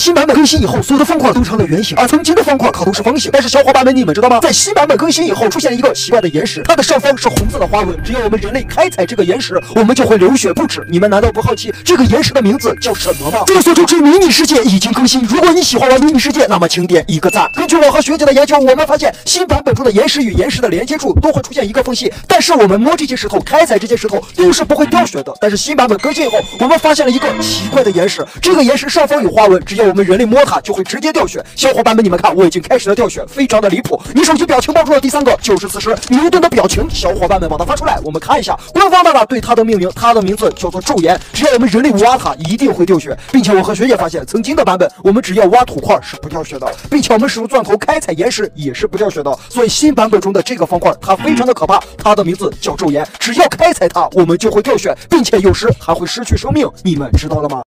新版本更新以后，所有的方块都成了圆形，而曾经的方块可都是方形。但是小伙伴们，你们知道吗？在新版本更新以后，出现一个奇怪的岩石，它的上方是红色的花纹。只要我们人类开采这个岩石，我们就会流血不止。你们难道不好奇这个岩石的名字叫什么吗？众所周知，迷你世界已经更新。如果你喜欢玩迷你世界，那么请点一个赞。根据我和学姐的研究，我们发现新版本中的岩石与岩石的连接处都会出现一个缝隙，但是我们摸这些石头、开采这些石头都是不会掉血的。但是新版本更新以后，我们发现了一个奇怪的岩石，这个岩石上方有花纹，只要我们人类摸它，就会直接掉血。小伙伴们，你们看，我已经开始了掉血，非常的离谱。你手机表情包中的第3个就是此时牛顿的表情，小伙伴们把它发出来，我们看一下。官方大大对它的命名，它的名字叫做昼颜。只要我们人类挖它，一定会掉血，并且我和学姐发现，曾经的版本我们只要挖土块是不掉血的，并且我们使用钻头开采岩石也是不掉血的。所以新版本中的这个方块它非常的可怕，它的名字叫昼颜。只要开采它，我们就会掉血，并且有时还会失去生命，你们知道了吗？